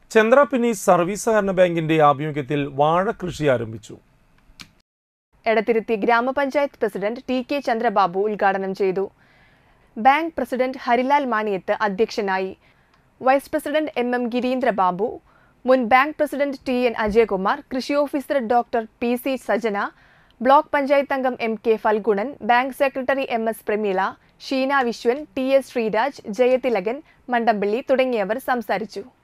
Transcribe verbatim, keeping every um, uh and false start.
Chandrapinni service സഹകരണ ബാങ്കിന്റെ ആഭിമുഖ്യത്തിൽ വാഴ കൃഷി ആരംഭിച്ചു. എടത്തിരുത്തി ഗ്രാമപഞ്ചായത്ത് പ്രസിഡന്റ് ടി കെ ചന്ദ്രബാബു ഉദ്ഘാടനം ചെയ്തു. ബാങ്ക് പ്രസിഡന്റ് ഹരിലാൽ മാണിയത്ത് അധ്യക്ഷനായി. Vice president M M Gireendrababu, മുൻ bank president T N Ajayakumar, കൃഷി officer doctor P C Sajana, block panchayat അംഗം M K Phalgunan, bank secretary M S Prameela, Sheena Viswan, T S Sreeraj, Jayathilakan, Mandampally തുടങ്ങിയവർ സംസാരിച്ചു.